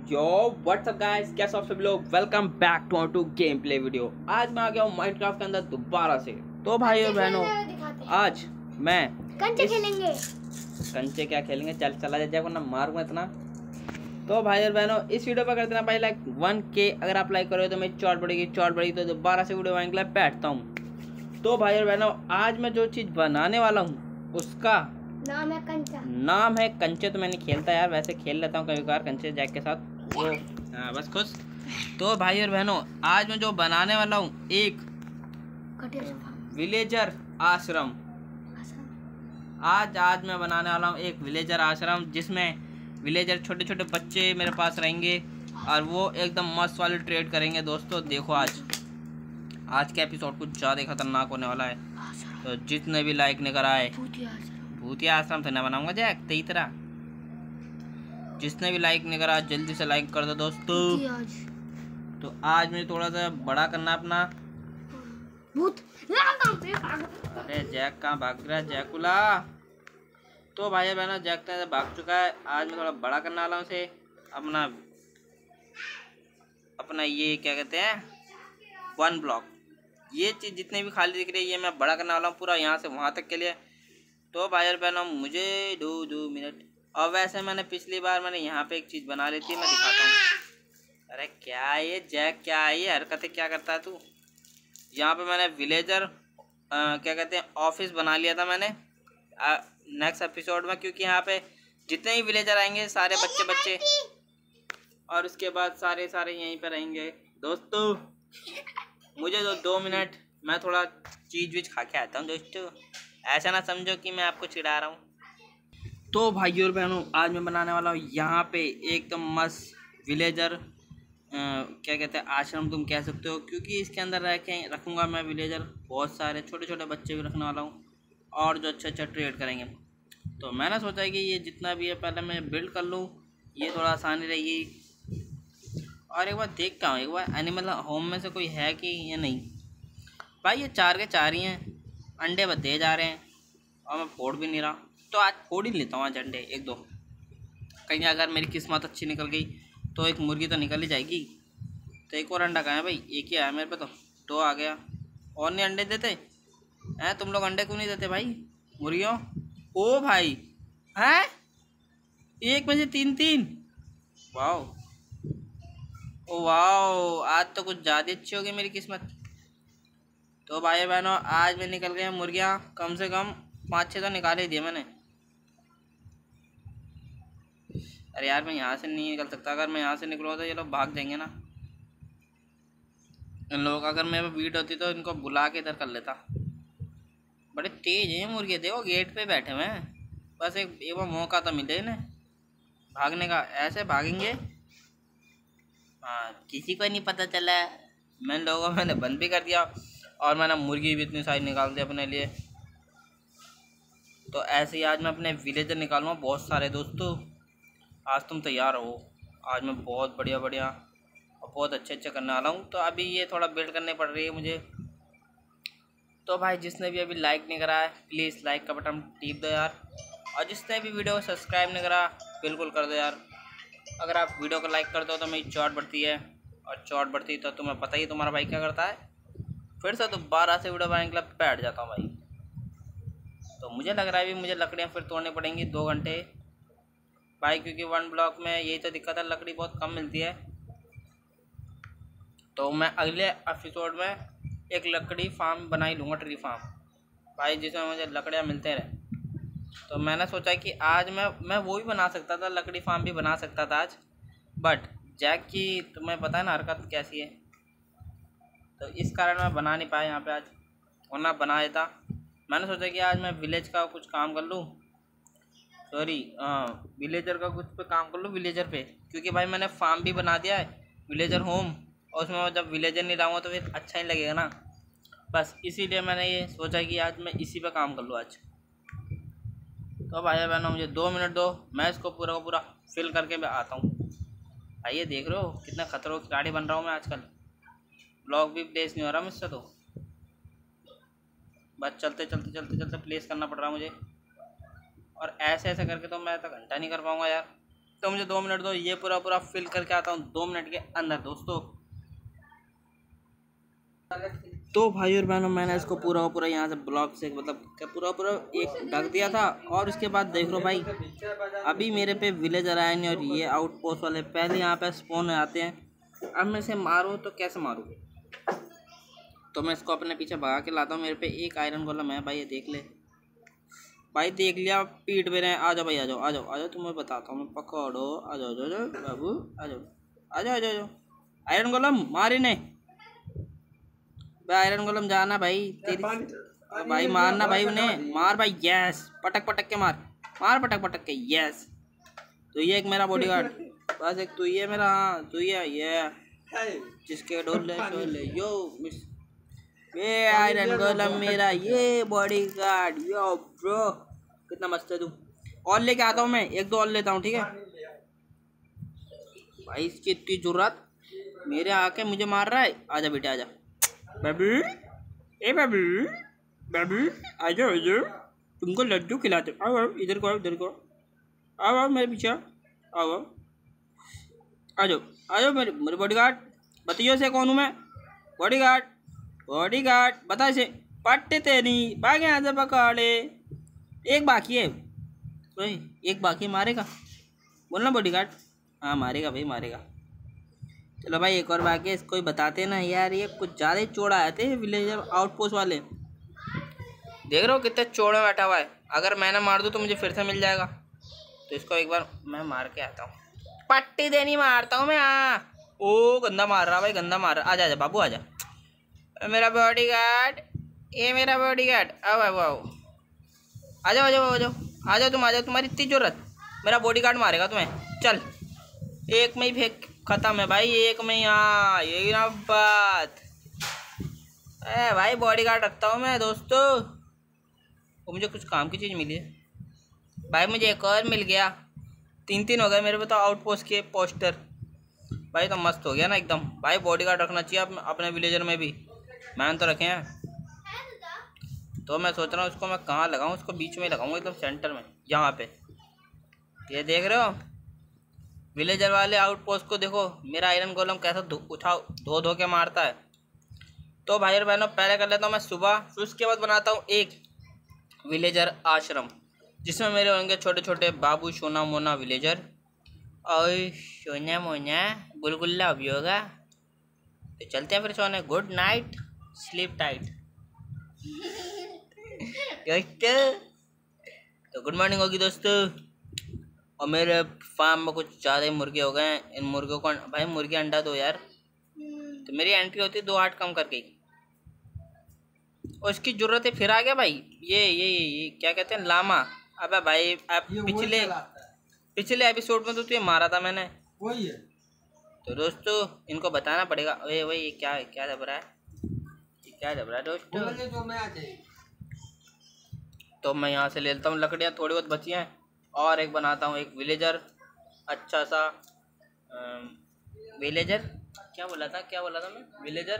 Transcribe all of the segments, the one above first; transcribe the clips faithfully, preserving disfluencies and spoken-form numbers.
यो WhatsApp guys, कैसे आप सभी लोग। Welcome back to to game play video. आज मैं आ गया हूँ माइनक्राफ्ट के अंदर दोबारा से। तो भाई और बहनों, आज मैं कंचे खेलेंगे। कंचे क्या खेलेंगे, चल चला जाए वरना मारूंगा इतना। तो भाई और बहनों, इस वीडियो पर कर देना भाई लाइक वन के। अगर आप लाइक करोगे तो मेरी चौट बढ़ेगी, चौट बढ़ेगी तो दोबारा से वीडियो बनाने के लिए बैठता हूँ। तो भाई और बहनों, आज मैं जो चीज़ बनाने वाला हूँ उसका नाम है कंचा। नाम है कंचे। तो मैंने खेलता यार, वैसे खेल लेता हूँ कभी कभार कंचे जैक के साथ। तो हाँ बस खुश। तो भाई और बहनों, आज मैं जो बनाने वाला हूँ एक विलेजर आश्रम। आज आज मैं बनाने वाला हूँ एक विलेजर आश्रम, जिसमें विलेजर छोटे छोटे बच्चे मेरे पास रहेंगे और वो एकदम मस्त वाली ट्रेड करेंगे। दोस्तों देखो, आज आज के एपिसोड कुछ ज़्यादा खतरनाक होने वाला है। तो जितने भी लाइक नहीं कराए, भूतिया आश्रम तो ना बनाऊंगा जैक तेरी तरह। जिसने भी लाइक नहीं करा जल्दी से लाइक कर दो दोस्तों। तो आज मुझे थोड़ा सा बड़ा करना अपना भूत। अरे जैक कहाँ भाग रहा है जैकुला। तो भाई बहनों, जैक तो भाग चुका है। आज मैं थोड़ा बड़ा करने वाला हूँ उसे, अपना अपना ये क्या कहते हैं वन ब्लॉक। ये चीज़ जितने भी खाली दिख रही है ये मैं बड़ा करने वाला हूँ पूरा, यहाँ से वहाँ तक के लिए। तो भाई और बहनों, मुझे दो दो मिनट। और वैसे मैंने पिछली बार मैंने यहाँ पे एक चीज़ बना ली थी, मैं दिखाता हूँ। अरे क्या ये जैक, क्या ये हरकतें क्या करता है तू। यहाँ पे मैंने विलेजर क्या कहते हैं ऑफिस बना लिया था मैंने नेक्स्ट एपिसोड में, क्योंकि यहाँ पे जितने भी विलेजर आएंगे सारे बच्चे बच्चे, और उसके बाद सारे सारे यहीं पे रहेंगे। दोस्तों मुझे दो दो मिनट, मैं थोड़ा चीज़ वीज खा के आता हूँ दोस्तों। ऐसा ना समझो कि मैं आपको चिढ़ा रहा हूँ। तो भाई और बहनों, आज मैं बनाने वाला हूँ यहाँ पे एकदम मस्त विलेजर क्या कहते हैं आश्रम तुम कह सकते हो, क्योंकि इसके अंदर रह के रखूँगा मैं विलेजर। बहुत सारे छोटे छोटे बच्चे भी रखने वाला हूँ और जो अच्छा अच्छा ट्रेड करेंगे। तो मैंने सोचा है कि ये जितना भी है पहले मैं बिल्ड कर लूँ, ये थोड़ा आसानी रहेगी। और एक बार देखता हूँ, एक बार एनिमल होम में से कोई है कि या नहीं। भाई ये चार के चार ही हैं, अंडे बस दे जा रहे हैं और मैं फोड़ भी नहीं रहा। तो आज फोड़ ही लेता हूँ आज अंडे एक दो। कहीं अगर मेरी किस्मत अच्छी निकल गई तो एक मुर्गी तो निकल ही जाएगी। तो एक और अंडा कहाँ है भाई, एक ही आया मेरे पे, तो दो आ गया। और नहीं अंडे देते हैं तुम लोग, अंडे क्यों नहीं देते भाई मुर्गियों। ओ भाई हैं, एक में से तीन तीन। वाओ ओ वाओ, आज तो कुछ ज़्यादा अच्छी होगी मेरी किस्मत। तो भाई बहनों, आज में निकल गए मुर्गियाँ, कम से कम पाँच छः तो निकाल ही दिए मैंने। अरे यार मैं यहाँ से नहीं निकल सकता, अगर मैं यहाँ से निकलूँगा तो ये लोग भाग जाएंगे ना। इन लोगों का अगर मेरे वीट होती तो इनको बुला के इधर कर लेता। बड़े तेज हैं मुर्गे, देखो गेट पे बैठे हुए हैं। बस एक एक बार मौका तो मिले इन्हें भागने का, ऐसे भागेंगे हाँ किसी को नहीं पता चला। मैंने लोगों मैंने बंद भी कर दिया और मैंने मुर्गी भी इतनी सारी निकाल दी अपने लिए। तो ऐसे ही आज मैं अपने विलेजर निकालूँगा बहुत सारे। दोस्तों आज तुम तैयार हो, आज मैं बहुत बढ़िया बढ़िया और बहुत अच्छे अच्छे करने वाला हूँ। तो अभी ये थोड़ा बिल्ड करने पड़ रही है मुझे। तो भाई जिसने भी अभी लाइक नहीं करा है प्लीज़ लाइक का बटन टीप दो यार, और जिसने भी वीडियो को सब्सक्राइब नहीं करा बिल्कुल कर दो यार। अगर आप वीडियो को लाइक करते हो तो मेरी चौट बढ़ती है, और चौट बढ़ती है तो तुम्हें पता ही तुम्हारा भाई क्या करता है, फिर से दोबारा से वीडियो बनाने के लिए बैठ जाता हूँ भाई। तो मुझे लग रहा है भी मुझे लकड़ियाँ फिर तोड़नी पड़ेंगी दो घंटे भाई, क्योंकि वन ब्लॉक में यही तो दिक्कत है, लकड़ी बहुत कम मिलती है। तो मैं अगले एपिसोड में एक लकड़ी फार्म बना ही लूँगा, ट्री फार्म भाई, जिसमें मुझे लकड़ियाँ मिलते रहे। तो मैंने सोचा कि आज मैं मैं वो भी बना सकता था, लकड़ी फार्म भी बना सकता था आज, बट जैक की तुम्हें पता है ना हरकत कैसी है, तो इस कारण मैं बना नहीं पाया यहाँ पे आज, वरना बना देता। मैंने सोचा कि आज मैं विलेज का कुछ काम कर लूँ, सॉरी विलेजर का कुछ पे काम कर लूँ विलेजर पे, क्योंकि भाई मैंने फार्म भी बना दिया है विलेजर होम, और उसमें जब विलेजर नहीं लाऊंगा तो फिर अच्छा ही लगेगा ना। बस इसीलिए मैंने ये सोचा कि आज मैं इसी पे काम कर लूँ आज। तो भाई बहनों मुझे दो मिनट दो, मैं इसको पूरा का पूरा फिल करके मैं आता हूँ। आइए देख रहे हो कितना खतरों की गाड़ी बन रहा हूँ मैं आजकल, ब्लॉग भी प्लेस नहीं हो रहा मुझसे, तो बस चलते चलते चलते चलते प्लेस करना पड़ रहा मुझे। और ऐसे ऐसे करके तो मैं तो घंटा नहीं कर पाऊँगा यार। तो मुझे दो मिनट दो, ये पूरा पूरा फिल करके आता हूँ दो मिनट के अंदर दोस्तों। तो भाई और बहनों मैंने इसको पूरा पूरा यहाँ से ब्लॉक से मतलब पूरा पूरा एक ढक दिया था। और उसके बाद देख लो भाई अभी मेरे पे विलेजर आए नहीं और ये आउटपोस्ट वाले पहले यहाँ पे स्पॉन आते हैं। अब मैं इसे मारूँ तो कैसे मारूँ? तो मैं इसको अपने पीछे भगा के लाता हूँ। मेरे पे एक आयरन गोलम है भाई, ये देख ले भाई, देख लिया पीट पे रहे। आ जाओ भाई, आ जाओ आ जाओ आ जाओ, तुम्हें बताता हूँ मैं, पकड़ो, आ जाओ आ जाओ बाबू, आ जाओ आ जाओ आ जाओ। आयरन गोलम मार इन्हें भाई, आयरन गोलम जाना भाई तेरी भाई, मारना भाई उन्हें, मार भाई, यस, पटक पटक के मार, मार पटक पटक के, यस। तो ये एक मेरा बॉडीगार्ड, बस एक तू ही है मेरा, हाँ तू ही है ये जिसके डोले डोले यो मिस, ये आयरन गोलम मेरा, ये बॉडीगार्ड, यो ब्रो कितना मस्त है तू। और लेके आता हूँ मैं, एक दो और लेता हूँ ठीक है भाई। इसकी इतनी जरूरत, मेरे आके मुझे मार रहा है। आजा बेटा आजा बाबू, ए बाबू बाबू, आ जाओ आ जाओ, तुमको लड्डू खिलाते, आओ आओ इधर को, आओ इधर को, आओ आओ मेरे पीछे, आओ आओ आ जाओ आ जाओ मेरे मेरे बॉडीगार्ड। बताइए से कौन हूँ मैं? बॉडीगार्ड बॉडीगार्ड बता इसे, पट्टे तेरी भाग यहाँ से पकड़े। एक बाकी है भाई, एक बाकी, मारेगा बोलना बॉडीगार्ड? हाँ मारेगा भाई मारेगा। चलो भाई एक और बाकी है, इसको ही बताते ना यार, ये कुछ ज़्यादा ही चौड़ा आए थे विलेजर आउटपोस्ट वाले। देख रहे हो कितने चौड़े बैठा हुआ है, अगर मैंने मार दूँ तो मुझे फिर से मिल जाएगा। तो इसको एक बार मैं मार के आता हूँ, पट्टी देनी मारता हूँ मैं। हाँ ओ गंदा मार रहा भाई, गंदा मार रहा। आजा आजा बाबू आजा, मेरा बॉडीगार्ड, ये मेरा बॉडीगार्ड, आओ आओ आओ, आ जाओ आ जाओ आ जाओ आ जाओ, तुम आ जाओ, तुम्हारी इतनी जरूरत, मेरा बॉडीगार्ड मारेगा तुम्हें। चल एक में ही फेंक, खत्म है भाई, एक में ही। हाँ यही ना बात है भाई, बॉडीगार्ड रखता हूँ मैं दोस्तों। वो मुझे कुछ काम की चीज़ मिली है भाई, मुझे एक और मिल गया, तीन तीन हो गए मेरे पे तो आउटपोस्ट के पोस्टर भाई। तो मस्त हो गया ना एकदम भाई। बॉडीगार्ड रखना चाहिए अपने विलेजर में भी, मैंने तो रखे हैं। तो मैं सोच रहा हूँ उसको मैं कहाँ लगाऊँ, उसको बीच में लगाऊंगा एकदम सेंटर में, यहाँ पे। ये देख रहे हो विलेजर वाले आउटपोस्ट को, देखो मेरा आयरन गोलम कैसा उठा धो धो के मारता है। तो भाई और बहनों पहले कर लेता हूँ मैं सुबह, फिर उसके बाद बनाता हूँ एक विलेजर आश्रम, जिसमें मेरे होंगे छोटे छोटे बाबू सोना मोना विलेजर। और सोना मोना गुलगुल्ला भी होगा। तो चलते हैं फिर सोने, गुड नाइट, स्लीप टाइट। तो गुड मॉर्निंग होगी दोस्तों। और मेरे फार्म में कुछ ज़्यादा ही मुर्गे हो गए हैं, इन मुर्गों को भाई मुर्गी अंडा दो यार। तो मेरी एंट्री होती है दो आठ कम करके, और इसकी जरूरत है फिर आ गया भाई ये ये ये, ये क्या कहते हैं, लामा। अबे भाई अब पिछले पिछले एपिसोड में तो तुझे मारा था मैंने, वही है। तो दोस्तों इनको बताना पड़ेगा। ओए वही ये क्या क्या दब रहा है, ये क्या दब रहा है दोस्तों? तो मैं यहाँ से ले लेता हूँ लकड़ियाँ, थोड़ी बहुत बची हैं, और एक बनाता हूँ एक विलेजर, अच्छा सा विलेजर, क्या बोला था क्या बोला था मैं, विलेजर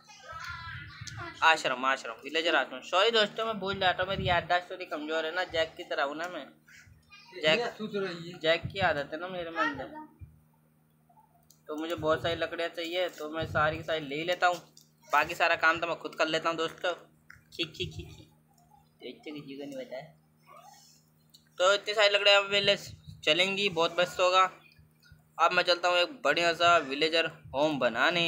आश्रम आश्रम विलेजर आश्रम। सॉरी दोस्तों मैं भूल जाता हूँ, मेरी याददाश्त थोड़ी कमजोर है ना, जैक की तरह हूँ ना मैं, जैक जैक की आदत है ना मेरे में अंदर। तो मुझे बहुत सारी लकड़ियाँ चाहिए, तो मैं सारी की सारी ले ही लेता हूँ, बाकी सारा काम तो मैं खुद कर लेता हूँ दोस्तों। खींच खींच खींच देखते किसी को नहीं बताया। तो इतनी सारी लकड़ियाँ मेरे चलेंगी, बहुत बेस्ट होगा। अब मैं चलता हूँ एक बढ़िया सा विलेजर होम बनाने।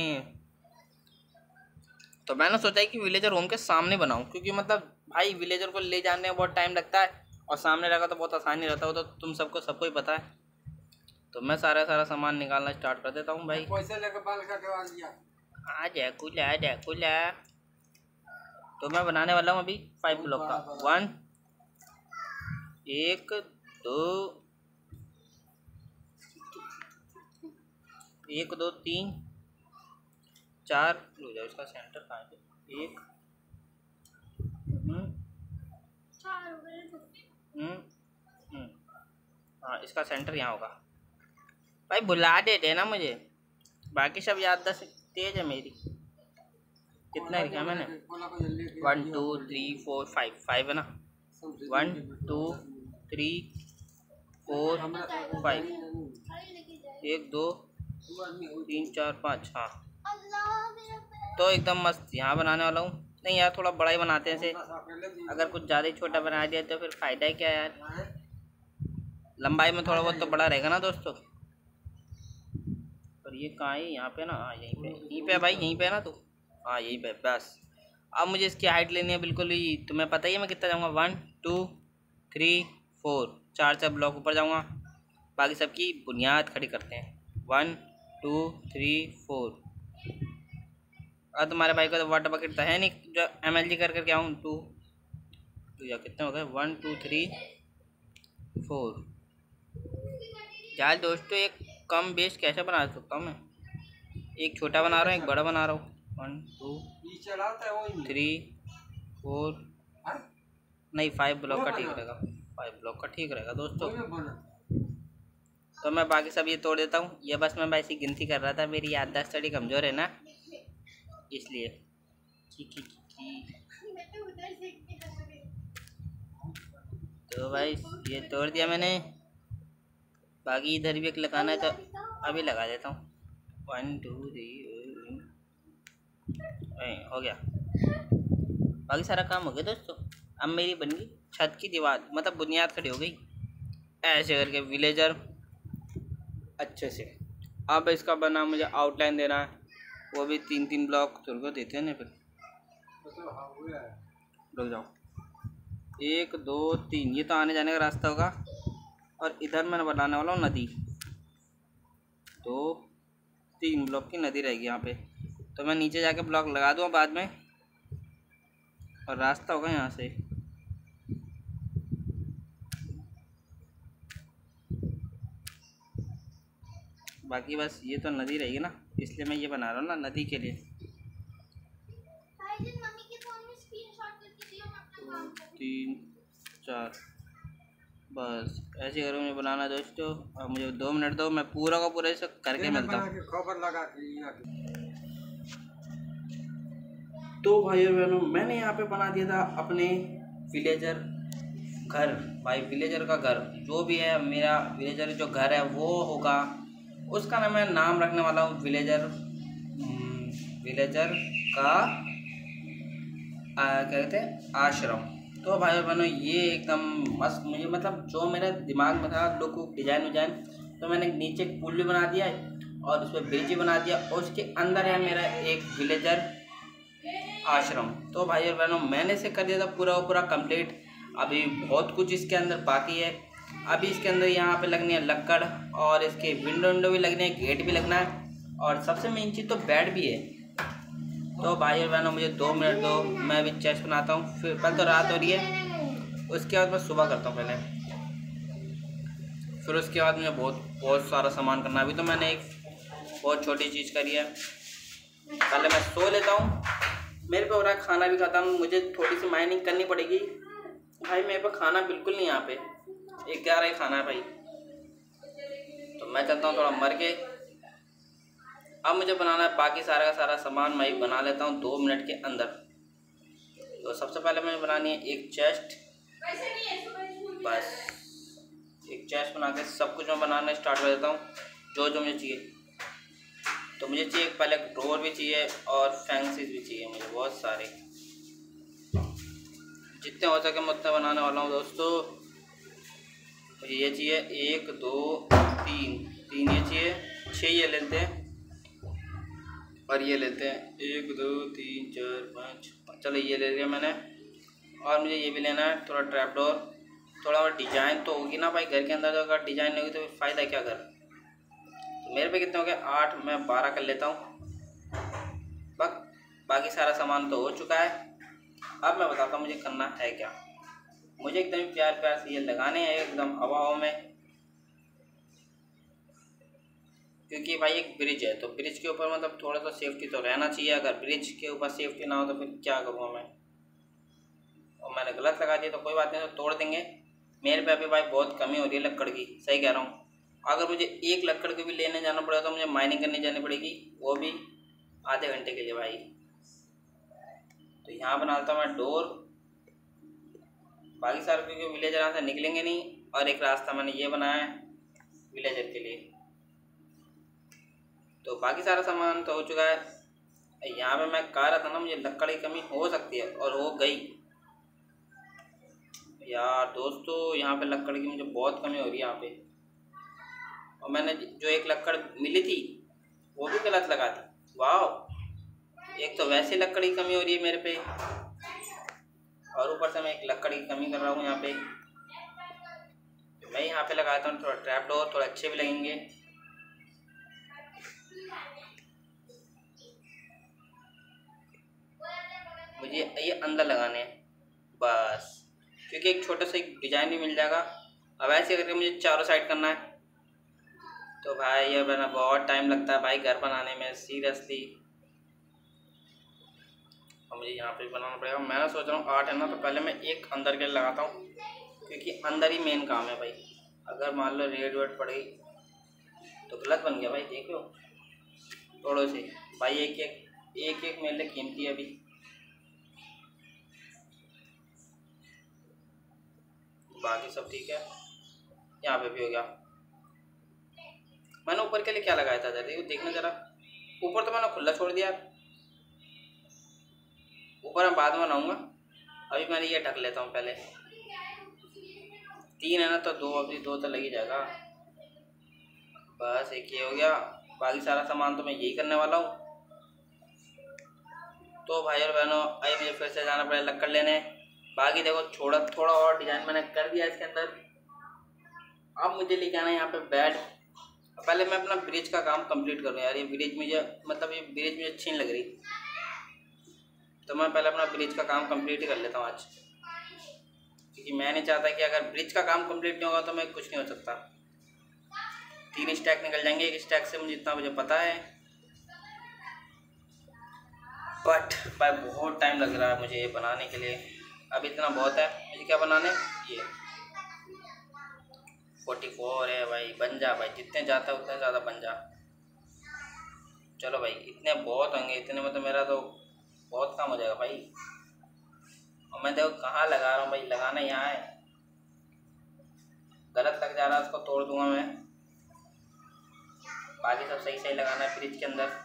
तो मैंने सोचा है कि विलेजर होम के सामने बनाऊँ, क्योंकि मतलब भाई विलेजर को ले जाने में बहुत टाइम लगता है, और सामने रखा तो बहुत आसानी रहता है, तो तुम सबको सबको ही पता है। तो मैं सारा सारा सामान निकालना स्टार्ट कर देता हूँ भाई। पैसे लेकर बाल कटवा लिया, आ जाए कुला आ जाए कुला। तो मैं बनाने वाला हूँ अभी फाइव ब्लॉक का, वन, एक दो, एक दो तीन चार, हो जाए इसका सेंटर कहाँ है, एक हम्म हाँ इसका सेंटर यहाँ होगा भाई। बुला देते ना मुझे, बाकी सब याददाश्त तेज है मेरी। कितना लिखा मैंने, one two three four five, five है ना, one two three four five, एक दो तीन चार पाँच। हाँ तो एकदम मस्त यहाँ बनाने वाला हूँ। नहीं यार थोड़ा बड़ा ही बनाते हैं इसे, अगर कुछ ज़्यादा ही छोटा बना दिया तो फिर फ़ायदा ही क्या है यार, लंबाई में थोड़ा बहुत तो बड़ा रहेगा ना दोस्तों। और ये कहाँ है, यहाँ पे ना, हाँ यहीं पे, यहीं पे भाई, यहीं पे है ना तू, हाँ यहीं पे बस। अब मुझे इसकी हाइट लेनी है बिल्कुल ही, तुम्हें पता ही है मैं कितना जाऊँगा, वन टू थ्री फोर, चार चार ब्लॉक ऊपर जाऊँगा। बाकी सबकी बुनियाद खड़ी करते हैं, वन टू थ्री फोर। और तुम्हारे भाई का तो वाटर बकेट तो है नहीं जो एम एल जी कर करके आऊँ। टू टू या कितने हो गए, वन टू थ्री फोर। यार दोस्तों एक कम बेस कैसे बना सकता हूँ मैं, एक छोटा बना रहा हूँ एक बड़ा बना रहा हूँ। वन टू थ्री फोर, नहीं फाइव ब्लॉक का ठीक रहेगा, फाइव ब्लॉक का ठीक रहेगा दोस्तों। तो मैं बाकी सब ये तोड़ देता हूँ, ये बस मैं वैसी गिनती कर रहा था, मेरी याददाश्त थोड़ी कमज़ोर है ना इसलिए। की, की, की, की। तो भाई ये तोड़ दिया मैंने, बाकी इधर भी एक लगाना है तो अभी लगा देता हूँ। वन टू थ्री हो गया, बाकी सारा काम हो गया दोस्तों। अब मेरी बन गई छत की दीवार, मतलब बुनियाद खड़ी हो गई ऐसे करके विलेजर अच्छे से। अब इसका बना मुझे आउटलाइन देना है, वो भी तीन तीन ब्लॉक तुमको देते हैं ना, फिर रुक जाओ, एक दो तीन, ये तो आने जाने का रास्ता होगा। और इधर मैंने बनाने वाला हूँ नदी, दो तीन ब्लॉक की नदी रहेगी यहाँ पे, तो मैं नीचे जाके ब्लॉक लगा दूँगा बाद में, और रास्ता होगा यहाँ से। बाकी बस ये तो नदी रहेगी ना, इसलिए मैं ये बना रहा हूँ ना नदी के लिए। तीन चार, बस ऐसे करो मुझे बनाना दोस्तों। अब मुझे दो मिनट दो, मैं पूरा का पूरा इसे करके मिलता हूँ। तो भाई और बहनों मैंने यहाँ पे बना दिया था अपने विलेजर घर, भाई विलेजर का घर जो भी है, मेरा विलेजर जो घर है वो होगा, उसका ना मैं नाम रखने वाला हूँ विलेजर, विलेजर का क्या कहते हैं, आश्रम। तो भाई और बहनों ये एकदम मस्त, मुझे मतलब जो मेरे दिमाग में था लुक डिजाइन विजाइन, तो मैंने नीचे एक पुल भी बना दिया है और उस पर ब्रिज भी बना दिया, और उसके अंदर है मेरा एक विलेजर आश्रम। तो भाई और बहनों मैंने इसे कर दिया था पूरा पूरा कंप्लीट। अभी बहुत कुछ इसके अंदर बाकी है, अभी इसके अंदर यहाँ पे लगनी है लक्कड़, और इसके विंडो विंडो भी लगने हैं, गेट भी लगना है, और सबसे मेन चीज़ तो बेड भी है। तो भाई और बहनों मुझे दो मिनट दो, मैं अभी चेस्ट बनाता हूँ, फिर पहले तो रात हो रही है, उसके बाद मैं सुबह करता हूँ पहले, फिर उसके बाद मुझे बहुत बहुत सारा सामान करना है। अभी तो मैंने एक बहुत छोटी चीज़ करी है, पहले मैं सो लेता हूँ, मेरे पे हो रहा है खाना भी खत्म, मुझे थोड़ी सी माइनिंग करनी पड़ेगी भाई, मेरे पे खाना बिल्कुल नहीं, यहाँ पे ग्यारह ही खाना है भाई, तो मैं चलता हूँ थोड़ा मर के। अब मुझे बनाना है बाकी सारा का सारा सामान, मैं बना लेता हूँ दो मिनट के अंदर। तो सबसे पहले मुझे बनानी है एक चेस्ट, बस एक चेस्ट बना के सब कुछ मैं बनाना स्टार्ट कर देता हूँ जो जो मुझे चाहिए। तो मुझे चाहिए पहले डोर भी चाहिए और फैंसीज भी चाहिए मुझे बहुत सारे, जितने हो सके मैं उतना बनाने वाला हूँ दोस्तों। मुझे ये चाहिए एक दो तीन, तीन ये चाहिए, छः ये लेते हैं, और ये लेते हैं एक दो तीन चार पाँच, चलो ये ले लिया मैंने। और मुझे ये भी लेना है थोड़ा ट्रैप डोर, थोड़ा और डिजाइन तो होगी ना भाई घर के अंदर, तो अगर डिजाइन नहीं होगी तो फिर फ़ायदा क्या घर। तो मेरे पे कितने हो गए, आठ, मैं बारह कर लेता हूँ बस। बाकी सारा सामान तो हो चुका है, अब मैं बताता हूँ मुझे करना है क्या। मुझे एकदम प्यार प्यार से ये लगाने हैं एकदम हवाओं में, क्योंकि भाई एक ब्रिज है तो ब्रिज के ऊपर मतलब थोड़ा सा सेफ्टी तो रहना चाहिए, अगर ब्रिज के ऊपर सेफ्टी ना हो तो फिर क्या करूँगा मैं। और मैंने गलत लगा दिया तो कोई बात नहीं, तो तोड़ देंगे। मेरे पे अभी भाई बहुत कमी हो रही है लकड़ की, सही कह रहा हूँ। अगर मुझे एक लकड़ की भी लेने जाना पड़ेगा तो मुझे माइनिंग करने जानी पड़ेगी, वो भी आधे घंटे के लिए भाई। तो यहाँ बनाता हूँ मैं डोर, बाकी सारे क्योंकि विलेजर यहाँ से निकलेंगे नहीं, और एक रास्ता मैंने ये बनाया है विलेजर के लिए। तो बाकी सारा सामान तो हो चुका है। यहाँ पे मैं कह रहा था ना मुझे लकड़ की कमी हो सकती है और हो गई यार दोस्तों। यहाँ पे लकड़ की मुझे बहुत कमी हो रही है यहाँ पे। और मैंने जो एक लकड़ मिली थी वो भी गलत लगा दी। वाह, एक तो वैसे लकड़ की कमी हो रही है मेरे पे और ऊपर से मैं एक लकड़ की कमी कर रहा हूँ यहाँ पे। मैं यहाँ पे लगाता हूँ थोड़ा ट्रैप डोर, थोड़ा अच्छे भी लगेंगे। मुझे ये अंदर लगाने हैं बस, क्योंकि एक छोटा सा एक डिजाइन भी मिल जाएगा। अब ऐसे करके मुझे चारों साइड करना है तो भाई ये बना बहुत टाइम लगता है भाई घर बनाने में सीरियसली। और मुझे यहाँ पे बनाना पड़ेगा। मैं सोच रहा हूँ आठ है ना, तो पहले मैं एक अंदर के लगाता हूँ क्योंकि अंदर ही मेन काम है भाई। अगर मान लो रेड वेड पड़ गई तो गलत बन गया भाई। देख लो थोड़ो से भाई, एक एक एक एक मेरे लिए कीमती है अभी। बाकी सब ठीक है, यहाँ पे भी हो गया। मैंने ऊपर के लिए क्या लगाया था जरा देखना जरा। ऊपर तो मैंने खुला छोड़ दिया, ऊपर मैं बाद में बनाऊंगा। अभी मैंने ये ढक लेता हूँ पहले। तीन है ना तो दो, अभी दो तो लग ही जाएगा। बस एक ये हो गया। बाकी सारा सामान तो मैं यही करने वाला हूँ। तो भाई और बहनों अभी मुझे फिर से जाना पड़ेगा लकड़ लेने। बाकी देखो थोड़ा थोड़ा और डिजाइन मैंने कर दिया इसके अंदर। अब मुझे लेके आना है यहाँ पे बेड। पहले मैं अपना ब्रिज का काम कंप्लीट करूँ यार। ये ब्रिज मुझे मतलब ये ब्रिज मुझे अच्छी नहीं लग रही, तो मैं पहले अपना ब्रिज का काम कंप्लीट ही कर लेता हूँ आज, क्योंकि मैं नहीं चाहता कि अगर ब्रिज का काम कंप्लीट नहीं होगा तो मैं कुछ नहीं हो सकता। तीन स्टैक निकल जाएंगे एक स्टैक से, मुझे इतना मुझे पता है। बट भाई बहुत टाइम लग रहा है मुझे ये बनाने के लिए। अब इतना बहुत है। मुझे क्या बनाने, ये फोर्टी फोर है भाई। बन जा भाई, जितने जाता है उतने ज़्यादा बन जा। चलो भाई इतने बहुत होंगे, इतने में तो मेरा तो बहुत काम हो जाएगा भाई। और मैं देखो कहाँ लगा रहा हूँ भाई, लगाना यहाँ है। गलत लग जा रहा है, उसको तोड़ दूंगा मैं। बाकी सब सही सही लगाना है फ्रिज के अंदर।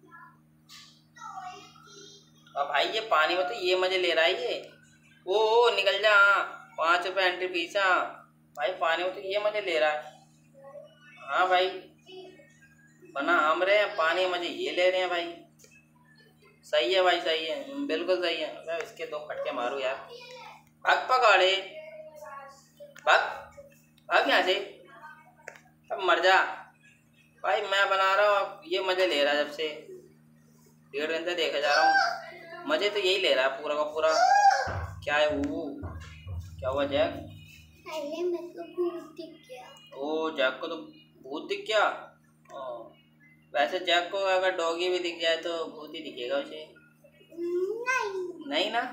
अब भाई ये पानी में तो ये मजे ले रहा है ये। ओ, ओ निकल जा, पाँच रुपये एंट्री फीस। भाई पानी में तो ये मजे ले रहा है। हाँ भाई बना हम रहे हैं, पानी मजे ये ले रहे हैं भाई। सही है भाई, सही है, बिल्कुल सही है। मैं इसके दो फटके मारूँ यार। भाग पकड़े, भाग भाग यहाँ से, अब मर जा भाई। मैं बना रहा हूँ अब ये मजे ले रहा है। जब से डेढ़ घंटे देखा जा रहा हूँ, मजे तो यही ले रहा है पूरा का पूरा। क्या है वो, क्या हुआ जैक? अरे मेरे को भूत दिख गया। ओ जैक को तो भूत दिख गया। वैसे जैक को अगर डॉगी भी दिख जाए तो भूत ही दिखेगा उसे। नहीं नहीं ना।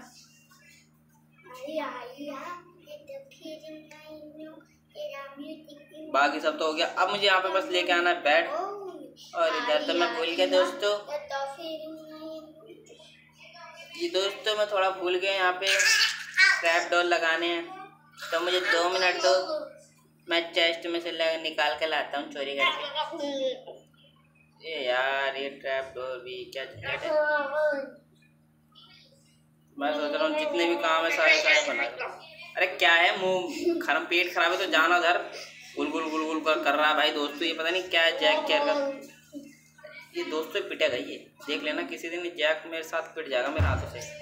बाकी सब तो हो गया। अब मुझे यहाँ पे बस लेके आना है बेड। और इधर तो मैं भूल गया दोस्तों, ये दोस्तों मैं थोड़ा भूल गया यहाँ पे ट्रैप डोर लगाने हैं। तो मुझे दो मिनट दो, मैं चेस्ट में से निकाल के लाता हूँ चोरी करके। ये यार ये ट्रैप डोर भी क्या झंझट है। मैं सोच रहा हूँ जितने भी काम है सारे सारे बना दो। अरे क्या है, मुंह खराब, पेट खराब है तो जाना उधर। गुल गुल गुल गुल कर कर रहा है भाई दोस्तों। ये पता नहीं क्या है, जैक क्या कर, ये दोस्तों पिटेगा ये। देख लेना किसी दिन जैक मेरे साथ पिट जाएगा मेरे हाथों से।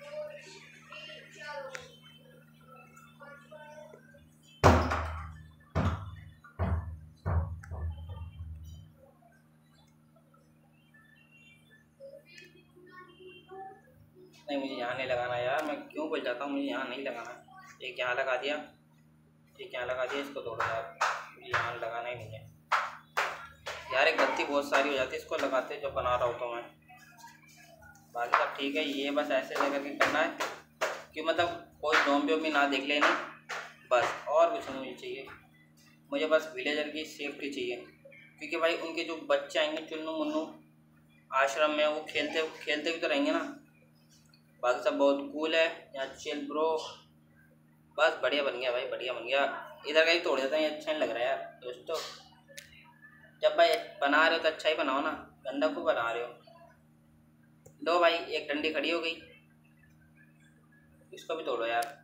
नहीं मुझे यहाँ नहीं लगाना यार, मैं क्यों बोल जाता हूँ, मुझे यहाँ नहीं लगाना। एक यहाँ लगा दिया, एक यहाँ लगा दिया, इसको तोड़ो यार। मुझे यहाँ लगाना ही नहीं है यार। एक गलती बहुत सारी हो जाती है इसको लगाते जो बना रहा हूँ तो मैं। बाकी सब ठीक है। ये बस ऐसे लेकर के करना है कि मतलब कोई ज़ॉम्बी वॉम्बी ना देख लेना, बस और कुछ नहीं मुझे चाहिए। मुझे बस विलेजर की सेफ्टी चाहिए, क्योंकि भाई उनके जो बच्चे आएंगे चुन्नू मुन्नू आश्रम में, वो खेलते खेलते भी तो रहेंगे ना। बाकी सब बहुत कूल है यहाँ, चिल ब्रो। बस बढ़िया बन गया भाई, बढ़िया बन गया। इधर का ही तोड़ देता है, ये अच्छा नहीं लग रहा है यार दोस्तों। जब भाई बना रहे हो तो अच्छा ही बनाओ ना, गंदा क्यों बना रहे हो। लो भाई एक डंडी खड़ी हो गई, इसको भी तोड़ो यार।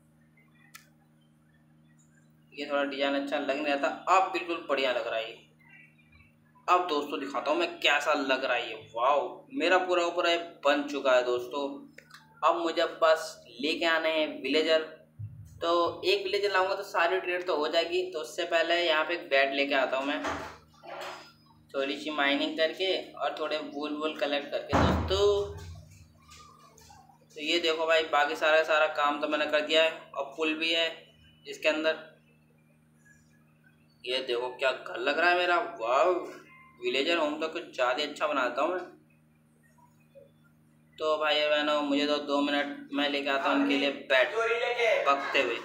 ये थोड़ा डिजाइन अच्छा लग नहीं रहा था, अब बिल्कुल बढ़िया लग रहा है ये। अब दोस्तों दिखाता हूँ मैं कैसा लग रहा है ये। वाओ, मेरा पूरा पूरा ये बन चुका है दोस्तों। अब मुझे बस लेके आने हैं विलेजर। तो एक विलेजर लाऊंगा तो सारी ट्रेड तो हो जाएगी। तो उससे पहले यहाँ पे एक बेड लेके आता हूँ मैं, थोड़ी सी माइनिंग करके और थोड़े वूल वूल कलेक्ट करके दोस्तों। तो ये देखो भाई, बाकी सारा सारा काम तो मैंने कर दिया है। और पुल भी है इसके अंदर। ये देखो क्या घर लग रहा है मेरा। वाह, विलेजर होम तो कुछ ज़्यादा अच्छा बनाता हूँ मैं। तो भाई बहनों, मुझे तो दो मिनट मैं लेके आता हूँ उनके लिए बैठ पकते हुए।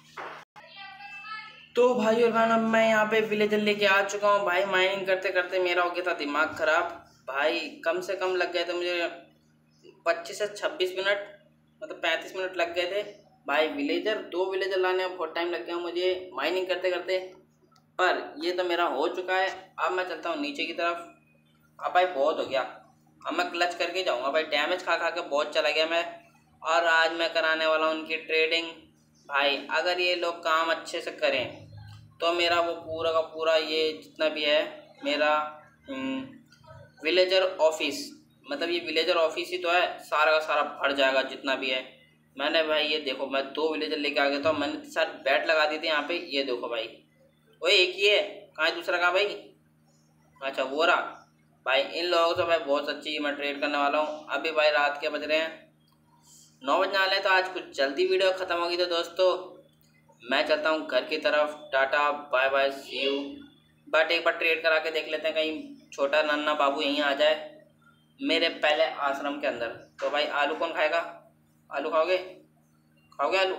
तो भाई और बहनों, मैं यहाँ पे विलेजर लेके आ चुका हूँ भाई। माइनिंग करते करते मेरा हो गया था दिमाग खराब भाई। कम से कम लग गए थे मुझे पच्चीस से छब्बीस मिनट, मतलब पैंतीस मिनट लग गए थे भाई। विलेजर दो विलेजर लाने में बहुत टाइम लग गया मुझे माइनिंग करते करते। पर ये तो मेरा हो चुका है। अब मैं चलता हूँ नीचे की तरफ। अब भाई बहुत हो गया, अब मैं क्लच करके जाऊँगा भाई। डैमेज खा खा के बहुत चला गया मैं। और आज मैं कराने वाला हूँ उनकी ट्रेडिंग भाई। अगर ये लोग काम अच्छे से करें तो मेरा वो पूरा का पूरा ये जितना भी है मेरा विलेजर ऑफिस, मतलब ये विलेजर ऑफिस ही तो है, सारा का सारा भर जाएगा जितना भी है। मैंने भाई ये देखो, मैं दो विलेजर लेके आ गया था। मैंने सारे बैट लगा दिए थे यहाँ पे। ये देखो भाई, वो एक ही है, कहाँ है दूसरा, कहाँ भाई? अच्छा वो रहा भाई। इन लोगों से भाई बहुत अच्छी मैं ट्रेड करने वाला हूँ। अभी भाई रात के बज रहे हैं नौ बजने वाले, तो आज कुछ जल्दी वीडियो ख़त्म होगी। तो दोस्तों मैं चलता हूँ घर की तरफ। Tata bye bye, see you. But एक बार ट्रेड करा के देख लेते हैं, कहीं छोटा नन्ना बाबू यहीं आ जाए मेरे पहले आश्रम के अंदर। तो भाई आलू कौन खाएगा? आलू खाओगे? खाओगे आलू?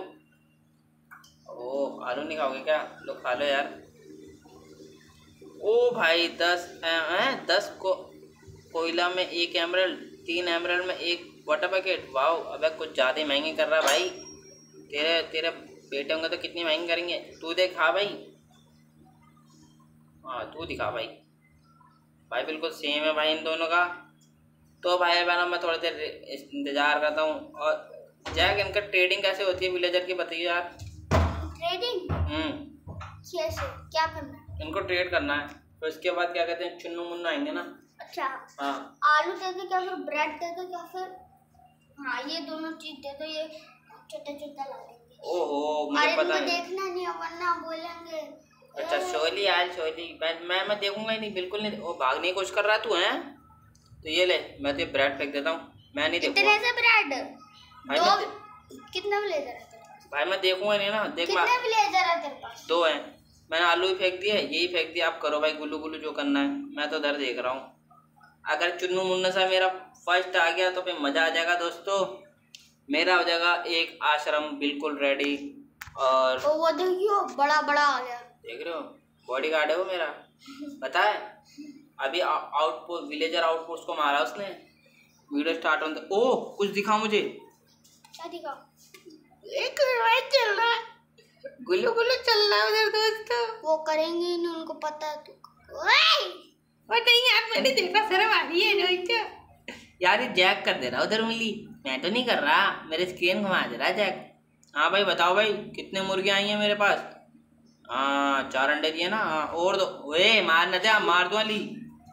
ओ आलू नहीं खाओगे क्या? लो खा लो यार। ओ भाई दस हैं, दस को कोयला में एक एमरल्ड, तीन एमरल्ड में एक वाटर पैकेट। वाओ, अबे कुछ ज़्यादा महंगी कर रहा है भाई। तेरे तेरे बेटे होंगे तो कितनी महंगी करेंगे। तू देखा भाई, हाँ तू दिखा भाई। भाई बिल्कुल सेम है भाई इन दोनों का। तो भाई बहनों, मैं थोड़ी देर इंतज़ार करता हूँ। और जैक, इनका ट्रेडिंग कैसे होती है विलेजर की, बताइए यार। ट्रेडिंग हम्म कैसे, क्या करना है? इनको ट्रेड करना है, तो इसके बाद क्या कहते हैं, चुन्नू मुन्नू आएंगे ना। अच्छा हाँ, आलू दे दो क्या, फिर ब्रेड दे दो क्या, फिर हाँ ये दोनों चीज दे दो। ये छोटा छोटा ला देंगे। ओहो मुझे पता है, है। देखना नहीं है वरना बोलेंगे। अच्छा सोली यार, सोली मैं मैं मैं देखूंगा ही नहीं, बिल्कुल नहीं। वो भागने की कोशिश कर रहा तू है। तो ये ले, मैं तो ब्रेड फेंक देता हूँ, मैं नहीं देखूंगा। इतने से ब्रेड भाई दो, मैं कितना ब्लेजर है तेरे पास? भाई मैं देखूंगा नहीं ना, देख कितने ब्लेजर है तेरे पास? दो हैं। मैंने आलू ही फेंक दिए, यही फेंक दिया। आप करो भाई गुल्लू गुल्लू जो करना है, मैं तो उधर देख रहा हूँ। अगर चुन्नू मुन्ना सा मेरा फर्स्ट आ गया तो फिर मज़ा आ जाएगा दोस्तों। मेरा हो जाएगा एक आश्रम बिल्कुल रेडी। और ओ वो देखियो, बड़ा बड़ा आ गया, देख रहे हो, बॉडी गार्ड है वो मेरा, पता है। अभी आउटपोस्ट, विलेजर आउटपोस्ट को मारा उसने। वीडियो स्टार्ट होने दे। ओ कुछ दिखा मुझे, क्या दिखा? एक चल रहा है, गुल्लू गुल्लू चल रहा है उधर दोस्तों। वो करेंगे ही नहीं, उनको पता है। तू और नहीं यार, मैंने देखा, शर्म आ रही है दोस्तों। यार ये जैक कर दे रहा उधर उंगली, मैं तो नहीं कर रहा, मेरे स्क्रीन घुमा दे रहा है जैक। हाँ भाई बताओ भाई, कितने मुर्गे आई हैं मेरे पास? हाँ चार अंडे दिए ना। हाँ और दो। ओए मार न दे, मार दो अली।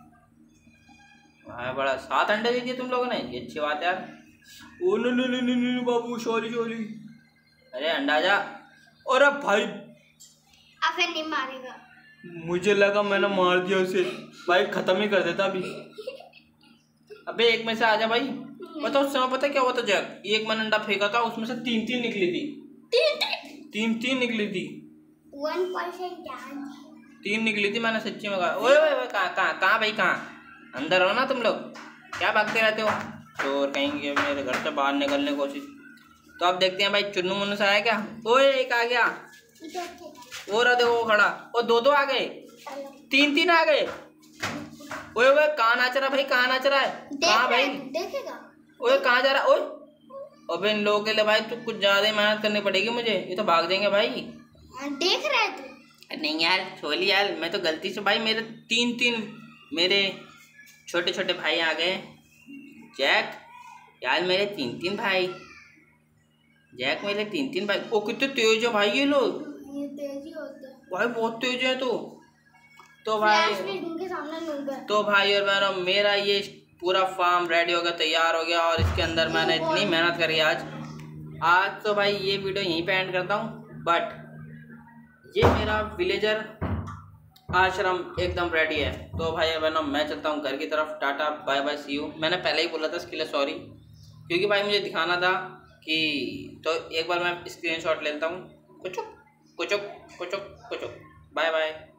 हाँ बड़ा, सात अंडे दे दिए तुम लोगों ने, ये अच्छी बात है यार। Oh no no no no no बाबू, सॉरी सॉरी। अरे अंडा जा। अरे भाई अब फिर नहीं मारेगा। मुझे लगा मैंने मार दिया उसे, भाई खत्म ही कर देता अभी। अबे एक में से आ जा भाई। पता उस समय पता क्या हुआ था जैक, एक मैंने अंडा फेंका था, उसमें से तीन तीन निकली थी। तीन तीन तीन निकली थी। वन परसेंट तीन निकली थी, मैंने सच्ची में कहा। ओए ओए कहाँ कहाँ कहाँ भाई, कहाँ अंदर हो ना तुम लोग, क्या भागते रहते हो चोर कहेंगे, मेरे घर से बाहर निकलने की कोशिश। तो अब देखते हैं भाई चुन्नू मुन्नू से आया क्या। ओए एक आ गया, वो रहा देखो वो खड़ा। ओ दो दो आ गए, तीन तीन आ गए। ओए ओए कहाँ नाच रहा भाई, कहाँ नाच रहा है, कहाँ भाई देखेगा? ओए कहाँ जा रहा? ओए अबे इन लोगों के लिए भाई तो कुछ ज्यादा ही मेहनत करनी पड़ेगी मुझे, ये तो भाग जाएंगे भाई। देख रहा है तू? नहीं यार छोली यार, मैं तो गलती से भाई मेरे तीन तीन मेरे छोटे छोटे भाई आ गए। जैक यार मेरे तीन तीन भाई, जैक मेरे तीन तीन भाई। ओ कितने तेज है भाई ये लोग, ये तेज ही होता है भाई बहुत तेज है। तो तो भाई फ्लैश भी इनके सामने नूब है। तो भाई और बहनों मेरा ये पूरा फार्म रेडी हो गया, तैयार हो गया। और इसके अंदर मैंने इतनी मेहनत करी आज आज तो भाई ये वीडियो यहीं पे एंड करता हूँ। बट ये मेरा विलेजर आश्रम एकदम रेडी है। तो भाई और बहनों मैं चलता हूँ घर की तरफ। Tata bye bye see you. मैंने पहले ही बोला था इसके लिए सॉरी, क्योंकि भाई मुझे दिखाना था कि तो एक बार मैं स्क्रीनशॉट लेता हूँ। कुछ कुछ कुछ कुछ बाय बाय।